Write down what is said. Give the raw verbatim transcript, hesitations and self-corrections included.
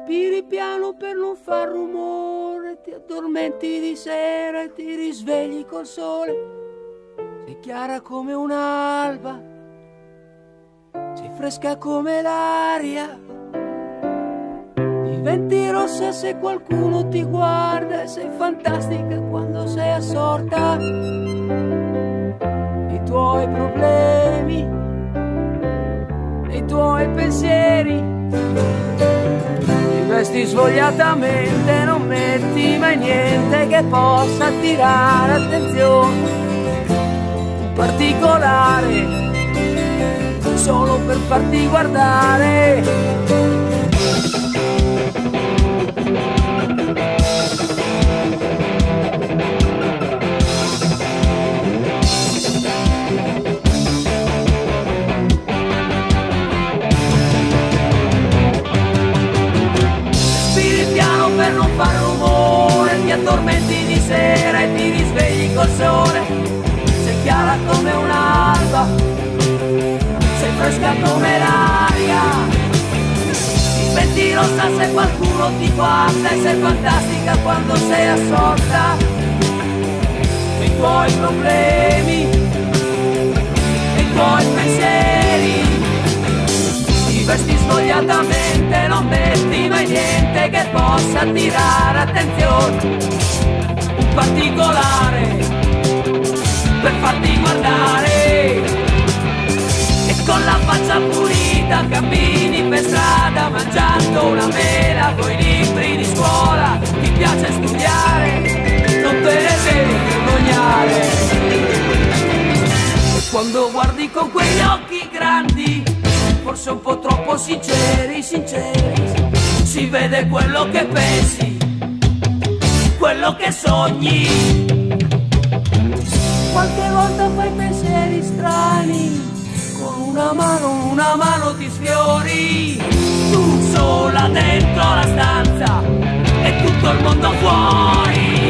Respiri piano per non far rumore, ti addormenti di sera e ti risvegli col sole. Sei chiara come un'alba, sei fresca come l'aria, diventi rossa se qualcuno ti guarda e sei fantastica quando sei assorta. I tuoi problemi, i tuoi pensieri, ti vesti svogliatamente, non metti mai niente che possa attirare attenzione. Un particolare solo per farti guardare. Respiri piano per non fare rumore, ti addormenti di sera e ti risvegli col sole. Sei chiara come un'alba, sei fresca come l'aria, diventi rossa se qualcuno ti guarda e sei fantastica quando sei assorta. I tuoi problemi, i tuoi pensieri, ti vesti svogliatamente, non metti mai niente che possa attirare attenzione. Un particolare per farti guardare, e con la faccia pulita cammini per strada mangiando una mela coi libri di scuola. Ti piace studiare, non te ne devi vergognare. E quando guardi con quegli occhi grandi, forse un po' troppo sinceri, sinceri, si vede quello che pensi, quello che sogni. Qualche volta fai pensieri strani, con una mano, una mano ti sfiori. Tu sola dentro la stanza e tutto il mondo fuori.